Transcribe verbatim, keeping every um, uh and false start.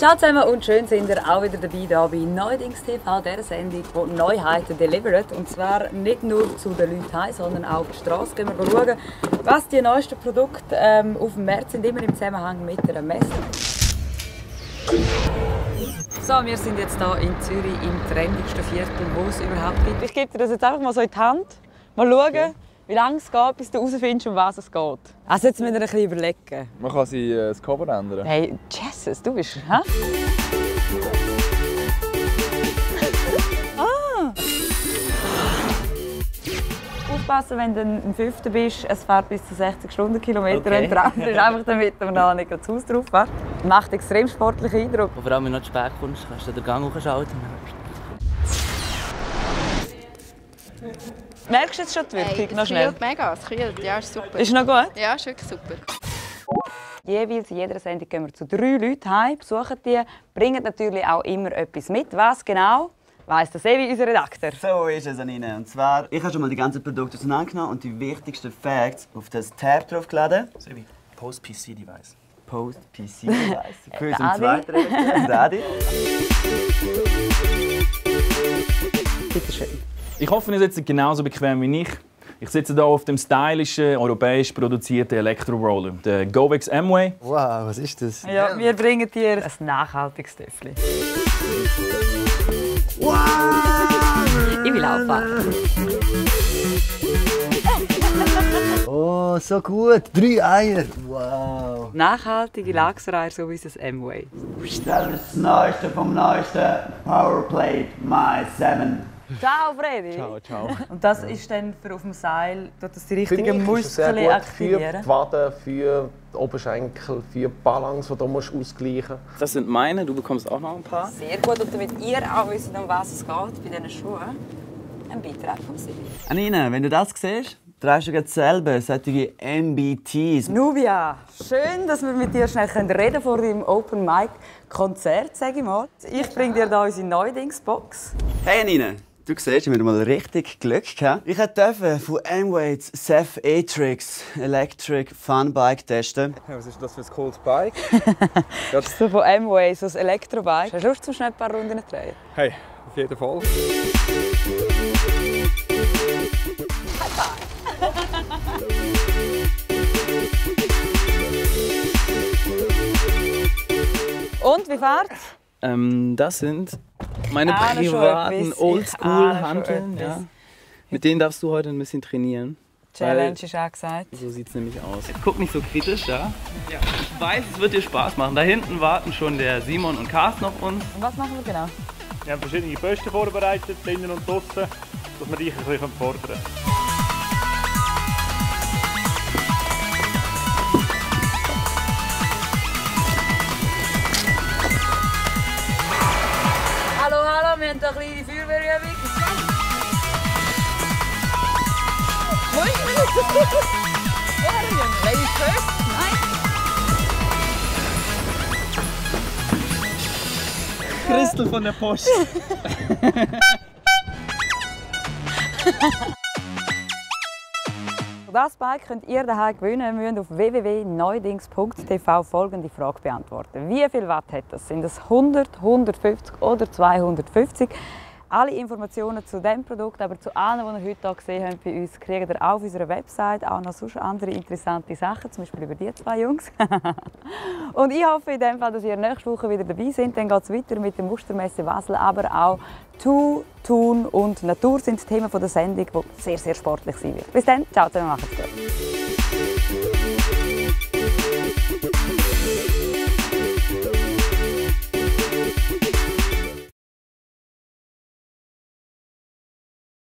Ciao zusammen und schön sind ihr auch wieder dabei hier bei Neuerdings T V, der Sendung, die Neuheiten delivert. Und zwar nicht nur zu den Leuten heim, sondern auch auf die Straße gehen wir schauen, was die neuesten Produkte ähm, auf dem Markt sind, immer im Zusammenhang mit einer Messe. So, wir sind jetzt hier in Zürich im trendigsten Viertel, wo es überhaupt gibt. Ich gebe dir das jetzt einfach mal so in die Hand. Mal schauen, okay, wie lange es geht, bis du herausfindest, um was es geht. Also jetzt müssen wir ein bisschen überlegen. Man kann sie äh, das Cover ändern. Hey, Jesus, du bist... Hä? Ah! Aufpassen, wenn du ein Fünfter bist, es fährt bis zu sechzig Stundenkilometer okay. entfernt. Das ist einfach damit, man da nicht das Haus drauf fährt. Macht extrem sportlichen Eindruck. Und vor allem, wenn du noch zu spät kommst, kannst du den Gang hochschalten. Merkst du jetzt schon die Wirkung? Hey, noch schnell? Es kühlt mega, es kühlt. Ja, ist super. Ist noch gut? Ja, ist wirklich super. Jeweils in jeder Sendung gehen wir zu drei Leuten heim, besuchen die, bringen natürlich auch immer etwas mit. Was genau, weiss der Sevi, unser Redakteur. So ist es, Anine. Und zwar, ich habe schon mal die ganzen Produkte auseinandergenommen und die wichtigsten Facts auf das Tab draufgeladen. Sevi, Post-P C-Device. Post-P C-Device. Für unseren zweiten Redakteur, Dadi. Bitte schön. Ich hoffe, ihr sitzt genauso bequem wie ich. Ich sitze hier auf dem stylischen, europäisch produzierten Elektro-Roller, der Govex M-Way. Wow, was ist das? Ja, wir bringen dir ein nachhaltiges Töffel. Wow! Ich will aufwachen. Oh, so gut. Drei Eier. Wow. Nachhaltige Lachseier, so wie das M-Way. Das Neueste vom Neuesten. Powerplate My seven. Ciao, Freddy. Ciao, ciao. Und das ist dann für auf dem Seil, tut das die richtigen Für mich ist es sehr Muskeln gut aktivieren? für die Waden, für die Oberschenkel, für die Balance, die du musst ausgleichen musst. Das sind meine, du bekommst auch noch ein paar. Sehr gut. Und damit ihr auch wisst, um was es geht bei diesen Schuhen, ein Beitrag vom Sevi. Anine, wenn du das siehst, trägst du gerade selber solche M B Ts. Nubia, schön, dass wir mit dir schnell reden können vor deinem Open Mic Konzert, sage ich mal. Ich bringe dir hier unsere Neudingsbox. Hey Anine, du siehst, wir haben mal richtig Glück gehabt. Ich durfte von M-Way das Ceph A-Trix Electric Fun Bike testen. Was ist das für ein cooles Bike? Das ist so von M-Way, so ein Elektrobike. Hast du Lust, zum schnell ein paar Runden zu drehen? Hey, auf jeden Fall. Und, wie fährt's? Ähm, das sind meine Ah, schon privaten etwas. Ich Oldschool-Hanteln. ahne schon Ja. etwas. Mit denen darfst du heute ein bisschen trainieren. Challenge Weil ist auch gesagt. So sieht es nämlich aus. Guck nicht so kritisch, ja? Ja. Ich weiß, es wird dir Spaß machen. Da hinten warten schon der Simon und Carsten auf uns. Und was machen wir genau? Wir haben verschiedene Posten vorbereitet, innen und draussen, dass wir dich ein bisschen fordern können. Hallo, hallo, wir haben hier eine kleine Feuerwehrübung. Ladies first? Nein. Christel von der Post. Das Bike könnt ihr daheim gewinnen. Wir müsst auf w w w punkt neudings punkt t v folgende Frage beantworten. Wie viel Watt hat das? Sind es hundert, hundertfünfzig oder zweihundertfünfzig? Alle Informationen zu diesem Produkt, aber zu allen, die ihr heute hier gesehen habt bei uns, kriegt ihr auf unserer Website auch noch sonst andere interessante Sachen, zum Beispiel über die zwei Jungs. Und ich hoffe in dem Fall, dass ihr nächste Woche wieder dabei seid. Dann geht es weiter mit der Mustermesse Basel, aber auch Tu, Tun und Natur sind Themen der Sendung, die sehr, sehr sportlich sein wird. Bis dann, ciao zusammen, macht's gut.